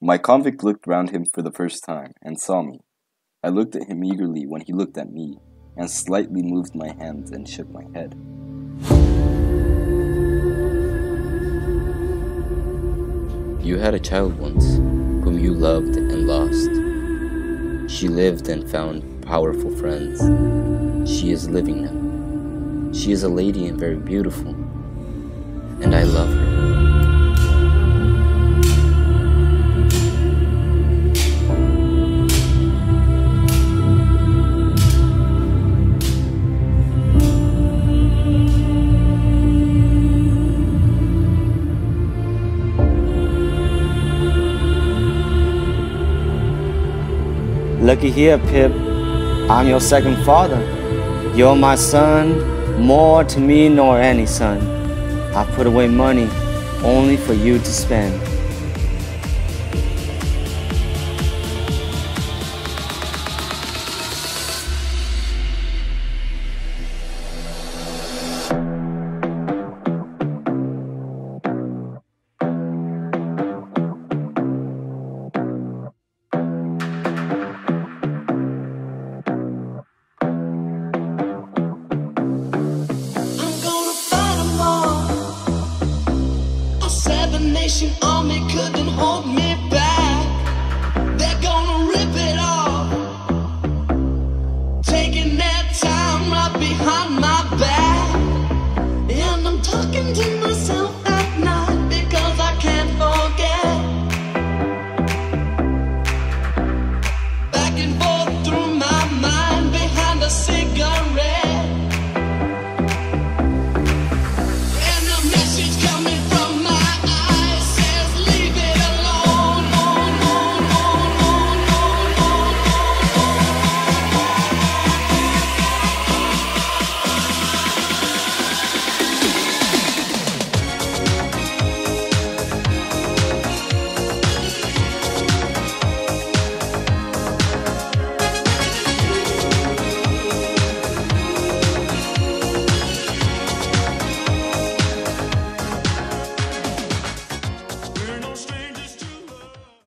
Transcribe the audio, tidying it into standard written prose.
My convict looked round him for the first time, and saw me. I looked at him eagerly when he looked at me, and slightly moved my hands and shook my head. You had a child once, whom you loved and lost. She lived and found powerful friends. She is living now. She is a lady and very beautiful, and I love her. Looky here, Pip, I'm your second father. You're my son, more to me nor any son. I put away money only for you to spend.